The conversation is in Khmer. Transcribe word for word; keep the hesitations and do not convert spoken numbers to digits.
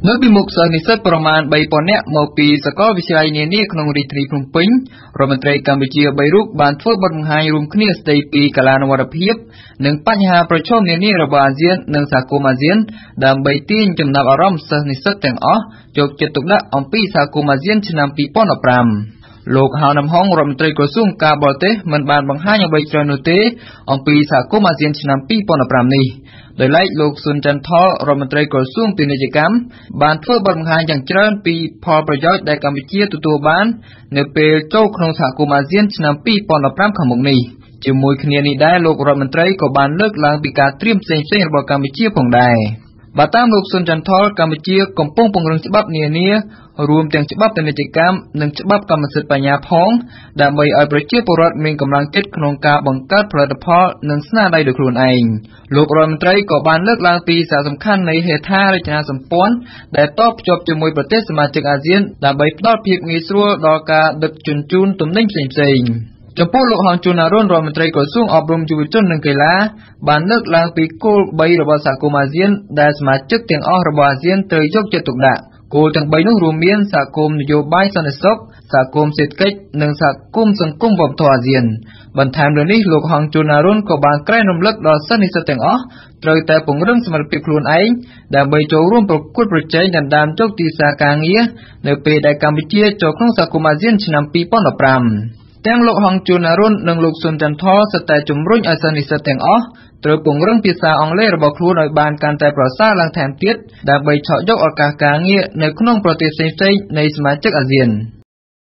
នៅពីមុខសិស្សនិស្សិតប្រមាណ បីពាន់ នាក់មកពីសាកលវិទ្យាល័យនានាក្នុងរាជធានីភ្នំពេញរដ្ឋមន្ត្រីកម្ពុជា បី រូបបានធ្វើបទបង្ហាញរួមគ្នាស្ដីពីកាលានុវត្តភាពនិងបញ្ហាប្រឈមនានារបស់អាស៊ាននិងសហគមន៍អាស៊ានដើម្បីទាញចំណាប់អារម្មណ៍សិស្សនិស្សិតទាំងអស់យកចិត្តទុកដាក់អំពីសហគមន៍អាស៊ានឆ្នាំ ពីរពាន់ដប់ប្រាំ លោកហៅនំហុងរដ្ឋមន្ត្រីក្រសួងការបរទេសមិនបានបង្ហាញអ្វីច្រើននោះទេអំពីសហគមន៍អាស៊ានឆ្នាំ ពីរពាន់ដប់ប្រាំ នេះដោយឡែកលោកស៊ុនច័ន្ទថលរដ្ឋមន្ត្រីក្រសួងពាណិជ្ជកម្មបានធ្វើបទបង្ហាញយ៉ាងច្រើនពីផលប្រយោជន៍ដែលកម្ពុជាទទួលបាននៅពេលចូលក្នុងសហគមន៍អាស៊ានឆ្នាំ ពីរពាន់ដប់ប្រាំ ខាងមុខនេះជាមួយគ្នានេះដែរលោករដ្ឋមន្ត្រីក៏បានលើកឡើងពីការត្រៀមផ្សេងៗរបស់កម្ពុជាផងដែរបើតាមលោកស៊ុនច័ន្ទថលកម្ពុជាកំពុងពង្រឹងច្បាប់នានារួមទាំងច្បាប់ពាណិជ្ជកម្មនិងច្បាប់កម្មសិទ្ធិបញ្ញាផងដើម្បីឲ្យប្រជាពលរដ្ឋមានកម្លាំងចិត្តក្នុងការបង្កើតផលិតផលនិងស្នាដៃដោយខ្លួនឯងលោករដ្ឋមន្ត្រីក៏បានលើកឡើងពីសារៈសំខាន់នៃហេដ្ឋារចនាសម្ព័ន្ធដែលតភ្ជាប់ជាមួយប្រទេសសមាជិកអាស៊ានដើម្បីផ្ដល់ភាពងាយស្រួលដល់ការដឹកជញ្ជូនទំនិញផ្សេងៗចំពោះលោកហងជួន អរុណរដ្ឋមន្ត្រីក្រសួងអប់រំយុវជននិងកីឡាបានលើកឡើងពីគោល បី របស់សហគមន៍អាស៊ានដែលសមាជិកទាំងអស់របស់អាស៊ានត្រូវយកចិត្តទុកដាក់គោលទាំង បី នោះរួមមានសហគមន៍នយោបាយសន្តិសុខសហគមន៍សេដ្ឋកិច្ចនិងសហគមន៍សង្គមវប្បធម៌អាស៊ានបន្ថែមលើនេះលោកហងជួន អរុណក៏បានក្រែងរំលឹកដល់សិស្សនិស្សិតទាំងអស់ត្រូវតែពង្រឹងសមត្ថភាពខ្លួនឯងដើម្បីចូលរួមប្រកួតប្រជែងដណ្ដើមជោគទីសាការងារនៅពេលដែលកម្ពុជាចូលក្នុងសហគមន៍អាស៊ានឆ្នាំ ពីរពាន់ដប់ប្រាំ ទាំងលោកហងជួន អរុណនិងលោកស៊ុនច័ន្ទថលសុទ្ធតែជំរុញឲ្យសិស្សនិស្សិតទាំងអស់ត្រូវពង្រឹងភាសាអង់គ្លេសរបស់ខ្លួនឲ្យបានកាន់តែប្រសើរឡើងថែមទៀតដើម្បីឆក់យកឱកាសការងារនៅក្នុងប្រទេសផ្សេងៗនៃសមាជិកអាស៊ាន